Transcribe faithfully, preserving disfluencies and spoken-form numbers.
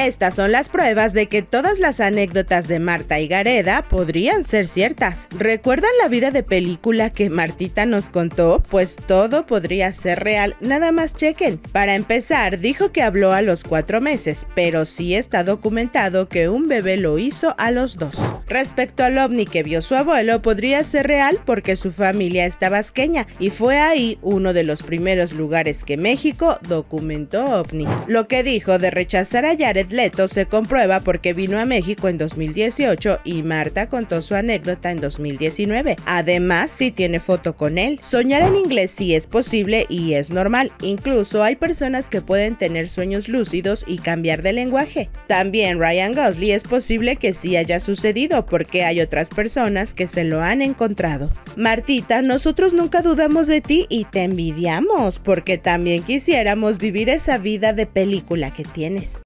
Estas son las pruebas de que todas las anécdotas de Marta Higareda podrían ser ciertas. ¿Recuerdan la vida de película que Martita nos contó? Pues todo podría ser real, nada más chequen. Para empezar, dijo que habló a los cuatro meses, pero sí está documentado que un bebé lo hizo a los dos. Respecto al ovni que vio su abuelo, podría ser real porque su familia es tabasqueña y fue ahí uno de los primeros lugares que México documentó ovnis. Lo que dijo de rechazar a Jared Leto se comprueba porque vino a México en dos mil dieciocho y Marta contó su anécdota en dos mil diecinueve. Además, sí tiene foto con él. Soñar en inglés sí es posible y es normal. Incluso hay personas que pueden tener sueños lúcidos y cambiar de lenguaje. También Ryan Gosling es posible que sí haya sucedido porque hay otras personas que se lo han encontrado. Martita, nosotros nunca dudamos de ti y te envidiamos porque también quisiéramos vivir esa vida de película que tienes.